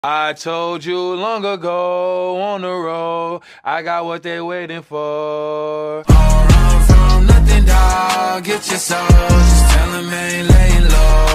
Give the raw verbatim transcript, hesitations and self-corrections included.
I told you long ago on the road, I got what they waiting for. Don't run from nothing, dog. Get your soul. Just tell them ain't laying low.